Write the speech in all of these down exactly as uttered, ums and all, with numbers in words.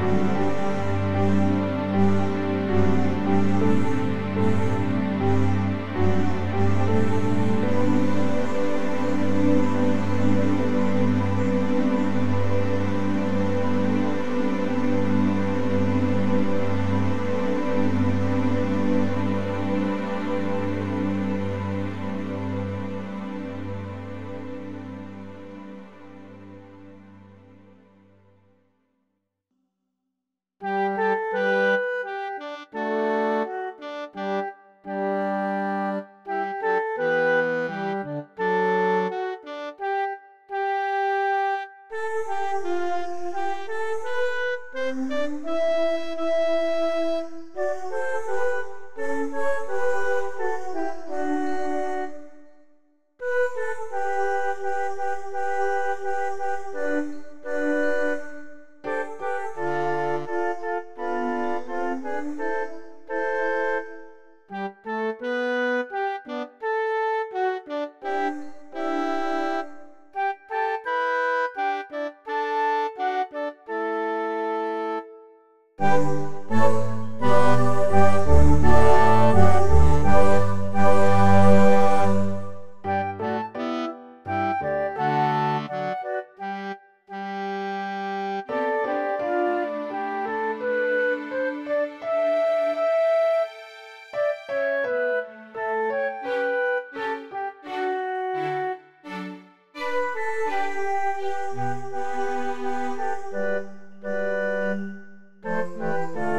Música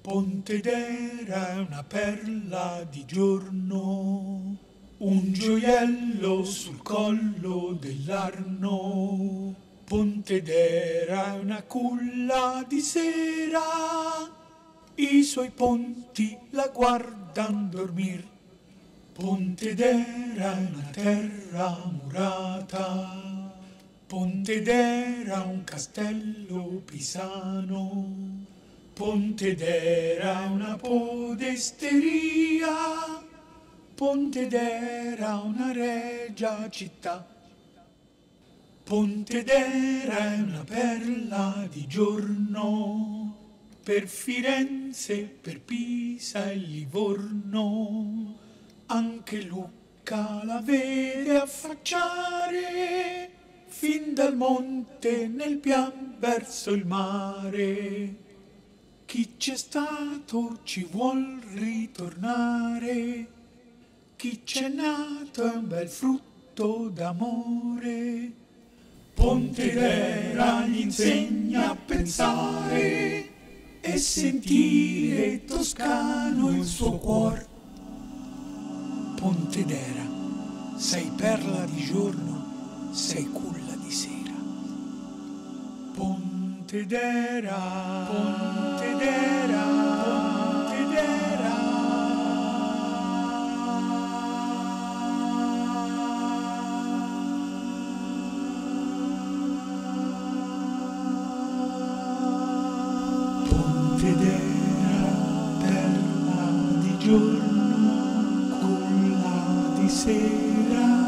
Pontedera è una perla di giorno, un gioiello sul collo dell'Arno. Pontedera è una culla di sera, i suoi ponti la guardan dormir. Pontedera è una terra murata, Pontedera un castello pisano. Pontedera una podesteria, Pontedera una regia città. Pontedera è una perla di giorno, per Firenze, per Pisa e Livorno. Anche Lucca la vede affacciare, fin dal monte nel pian verso il mare. Chi c'è stato ci vuol ritornare, chi c'è nato è un bel frutto d'amore. Pontedera gli insegna a pensare e sentire toscano il suo cuor. Pontedera, sei perla di giorno, sei culla di sera. Pontedera, Pontedera, Pontedera. Pontedera, perla di giorno, culla di sera.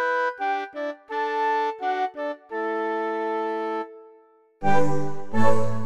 Thank you.